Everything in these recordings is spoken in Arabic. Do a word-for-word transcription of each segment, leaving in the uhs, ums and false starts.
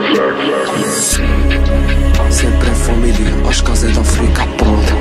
Sempre em família, as casas da África pronta.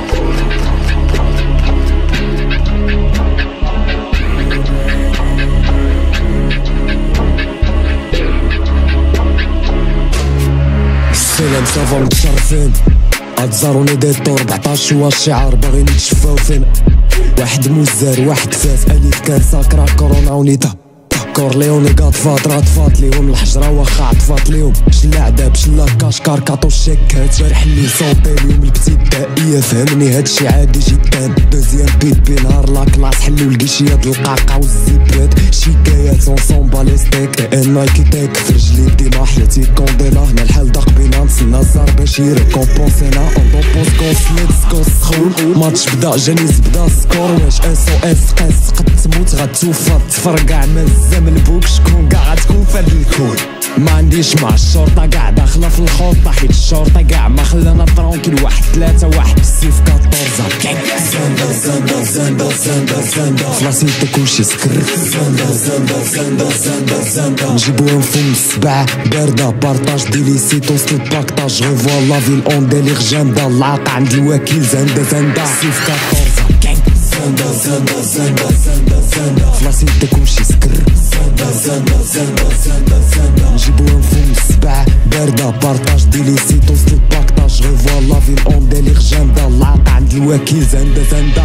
السلام صافا متشرفين غتزاروني دي طور أربعطاش هو الشعار باغيين يتشفاو فين. واحد مزار واحد فاس أليف كان ساكرا كورونا ونيتا كورليوني قاد فاطرة طفات ليهم الحجرة واخا عطفات ليهم. شلا عذاب شلا كاش كاركاطو الشيكات جارح لي صوتي اليوم الابتدائية فهمني هادشي عادي جدا. دوزيام بيبي نهار لا كلاس حلو القشية د القاقة والزبات شكايات اونسون باليستيك نايكي تيك في رجلي ديما حياتي كونديلا هنا الحال داق بينا نتسنى الزار باش يريكومبونسينا اون دوبوس كونس ليتس كونس سخون ماتش بدا جانيز بدا سكور واش اس او اس قاس قد تموت غتوفى تفرقع مزام البوك شكون كاع غتكون فهاد الكون. ما عنديش مع الشرطة كاع داخلة في الخوطة حيت الشرطة كاع ما خلانا ترونكيل. واحد ثلاثة واحد بالسيف كاطورزا زندا زندا زندا زندا زندا فلاسيتو كلشي سكر زندا زندا زندا زندا زندا نجيبوهم فم السبع باردة بارطاج ديليسيتو ستو باكتاج غيفوا لا فيل اون ديليغ جامدة العاقة عند الوكيل زندا زندا سيف كاطورزا زندا زندا زندا زندا زندا فلاسيتو كلشي سكر زندا زندا زندا زندا زندا نجيبوهم فم السبع باردة بارطاج ديليسيتو ستو باكتاج غيفوا لا فيل اون ديليغ جامدة العاقة عند الوكيل زندا زندا.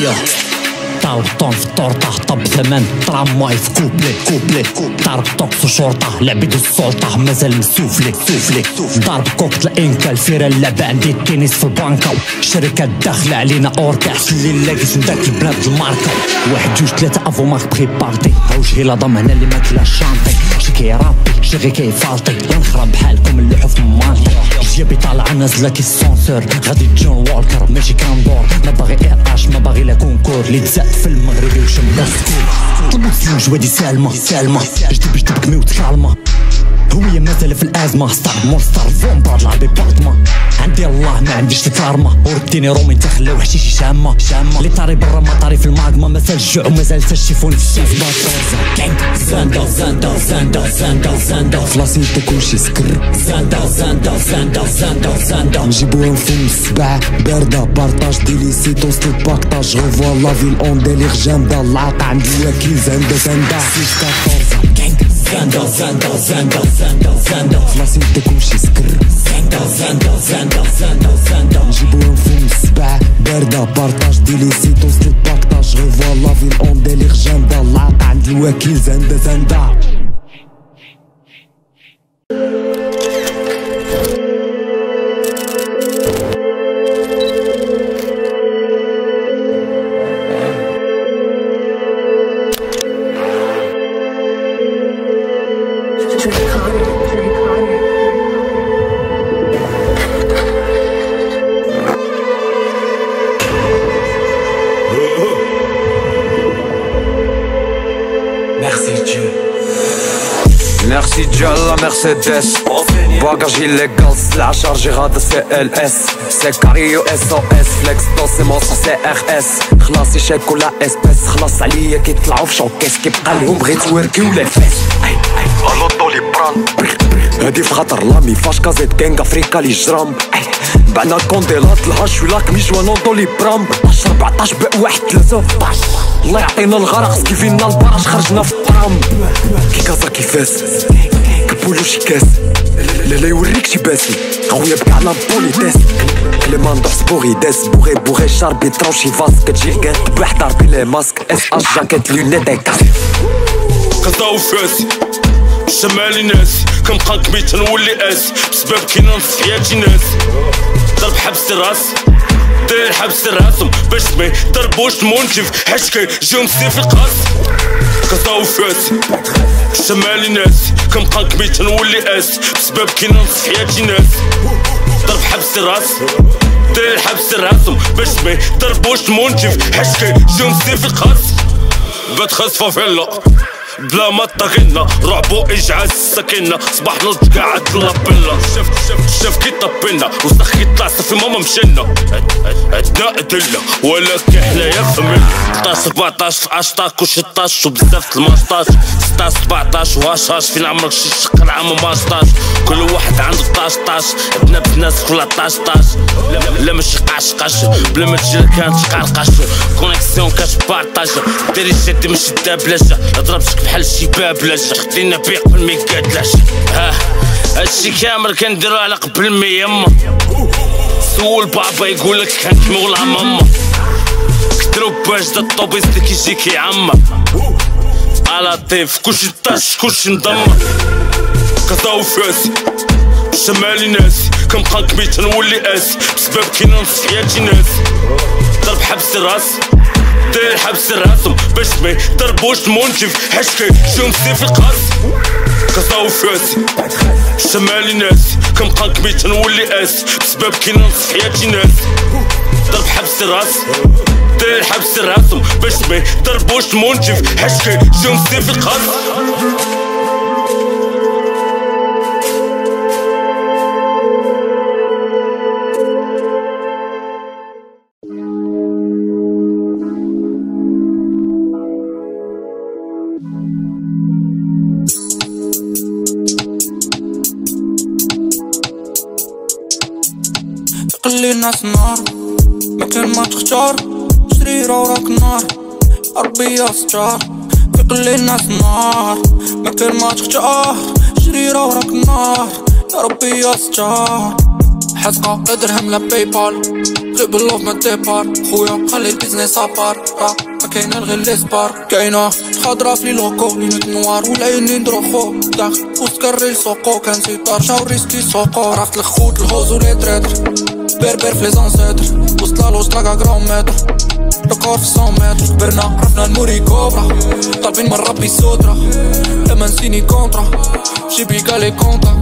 طاو طون في الطورطة طب ثمن ترامواي في كوبلي كوبلي ضرب توكس وشرطة لعبيد السلطة مازال مسوفلي سوفلي ضرب كوكت الانكا الفيرة اللعبة عندي التنس في البانكا شركات داخلة علينا اوركا اللي لاقيت من داك البلاد الماركة واحد جوج ثلاثة افو مارك بريبارتي هاوش هي لا ضمانة اللي ما كلاش شانطي شي كيرابي شي غي كيفالطي غنخرب بحالكم اللحو في مالطي جيبي طالعة نازلة كي السونسور غادي جون والكر ماشي كاندور ما باغي ايراش ما باغي لا كونكور اللي تزاد في المغربي وشم داسكول طلبو تسلوج وادي سالمة سالمة جدي باش تبكمي وتكالمة هوية مازال في الازمة ستار مور ستار فون بعض العربي بارتما عندي الله ما عنديش الكارما ورديني رومي تخلاو حشيشي شامة شامة اللي طاري برا ما طاري في الماغما مازال الجوع ومازال تشيفوني في الشيف باطورزا زندا زندا زندا زندا زندا فلاسيتو كلشي سكر زندا زندا زندا زندا زندا نجيبوهم فم السبع باردة بارطاج ديليسيتو ستو باكتاج غيفوا لا فيل اون ديليغ جامدة العاقة عند الوكيل زندا زندا سيف كاطورزا زندا زندا زندا زندا زندا فلاسيتو كلشي سكر زندا زندا زندا زندا زندا نجيبوهم فم السبع باردة بارطاج ديليسيتو ستو باكتاج غيفوا لا فيل اون ديليغ جامدة العاقة عند الوكيل زندا زندا. Merci Dieu la Mercedes Bagage illégal, la charge غادا سي ال اس سي كاريو اس او اس فليكس دوسي موصة سي ار اس خلاص يشيك ولا اسباس خلاص عليا كيطلعو في شوكيس كيبقى لهم بغيت وركيو لا فاس الوطو لي بران هادي في خطر لامي فاش كازيت كينغ افريكا لي جرام بعنا كونديلات الهاش ولاك مي جوا نوضو لي برام عشرة أربعطاش بق واحد ثلاثة الله يعطينا الغرق سكيفينا البراش خرجنا في الطرام كي كازا كي فاس كبولو شي كاس لا لا يوريك شي باسي خويا بكاع لا بوليتيس كليمان دوحس بوغي داس بوغي بوغي شاربي تراو شي فاس كتجي كان بواحد ضاربي لي ماسك اس اش جاكيت لونيت اي كاس كازا وفاسي شمالي ناسي كنبقى كميت نولي اسي بسبب كي ننص حياتي ناسي ضرب حبس راسي داير حبس راسهم باش ما يضربوش المونتيف حيت كيجيهم سيف القاس كازا وفاسي شمالي ناسي كنبقى كميت نولي اسي بسبب كي ننص حياتي ناسي ضرب حبس راسي داير حبس راسهم باش ما يضربوش المونتيف حيت كيجيهم سيف القاس بات خاصفة فيلا بلا ما طاغينا رعبو اجعاز السكينة صباح نض قاعد لابيلا شفت شفت شاف كي طبينا وسخ كي طلع صافي ماما مشينا عندنا ادلة ولكن حنايا فهمنا ثلاثطاش ربعطاش في عشطاك و شطاش وبزاف الماشطاش ستاش سبعطاش وهاشاش فين عمرك شي شق العام وماشطاش كل واحد عنده طاش طاش عندنا بناس كلها طاش طاش لا ماشي قاش قاش بلا ما تجي كانت قرقاش كونيكسيون كاش بارطاج ديري شادي ماشي دابلاجة ضربتك بحال شي بابلاجة خدينا بيع قبل ما يقادلاش ها هادشي كامل كنديرو على قبل ما يما سول بابا يقولك كنحميو لا ماما كترو باش دا الطوبيس اللي كيجي كيعمر على طيف كلشي طاش كلشي مدمر قطاو فاسي شمالي ناسي كنبقى كبير تنولي قاسي بسبب كاين نص حياتي ناسي ضرب حبس راسي داير حبس راسهم باش ما يضربوش المنجف حاش كيجيو مسي في القاس قطاو فاسي شمالي ناسي كنبقى كبير تنولي قاسي بسبب كاين نص حياتي ناسي ضرب حبس راسي داير حبس راسهم باش ما يضربوش المنجف حاش كيجيو مسي في القاس قلي الناس نار مكان ما تختار شريرة وراك نار ربي يا ستار في قلي الناس نار مكان ما تختار شريرة وراك نار يا ربي يا ستار حزقة لا درهم لا بايبال غيب اللوف ما ديبار خويا خلي البيزنس ابار ما كاينه غير لي سبار كاينه خضرا في لوكو لينات نوار والعينين دروخو داخل وسط كري سوقو كان سيطار شاو ريسكي سوقو رافت الخوت الهوز ولي تريتر بربر في لي زانسيتر وسط لالوش تلاقا كرام متر ركور في سون متر كبرنا عرفنا نموري كوبرا طالبين من ربي سترة لما نسيني كونترا جيبي قالي كونتا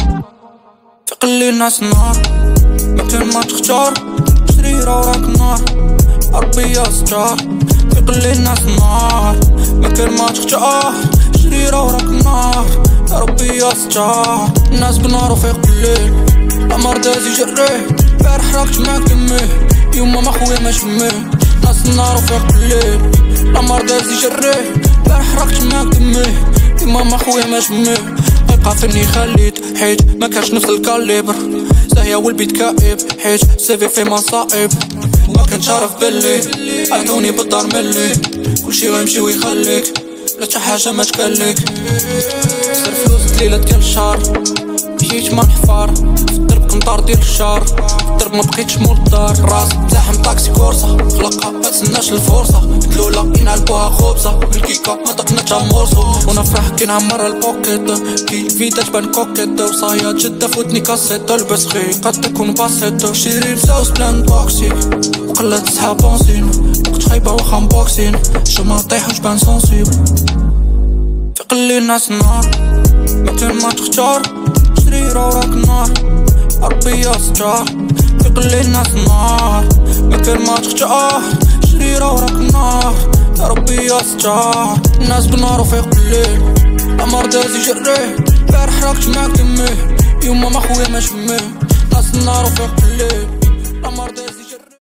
في قلي الناس نار مكان ما تختار شريرة وراك نار ربي يا ستار في قلي الناس نار مكان ما تختار شريرة وراك نار يا ربي يا ستار الناس بنار وفيق بالليل الأمر دازي جريه بارح راكت ما كميه يوما ما خويا ما شميه ناس النار وفيق بالليل الأمر دازي جريه بارح راكت ما كميه يوما ما خويا ما شميه غيبقى فني خليت حيت ما كانش نفس الكاليبر زاهية والبيت كئيب حيت سيفي في مصائب ما كنتش عارف باللي عيطوني بالدار ملي كلشي غيمشي ويخليك لا تا حاجة ما تكليك سير فلوس ليلة ديال الشهر مشيت ما نحفار الدرب قنطار ديال الشهر الدرب ما بقيتش مول الدار راس زاحم طاكسي كورسة خلقها ما تسناش الفرصة مدلولة ينعلبوها خبزة الكيكة ما دقناتها مورصو وانا فرح كي نعمر البوكيت كي فيدا تبان كوكيت وصايا جدة فوتني كاسيت البس خي قد تكون باسيت شيري بزاوس بلان توكسيك وقلت صحاب بونسين وقت خايبة وخا مبوكسين شما طيح وجبان سونسيبل في قلي الناس نار مكان ما تختار شريرة وراك نار ربي يا ستار في قلي الناس نار مكان ما تختار شريرة وراك نار يا ربي يا ستار الناس بنار وفيق بالليل الأمر دازي جريه بارح راكت ما كميه يوما ما خويا ما شميه ناس النار وفيق بالليل الأمر دازي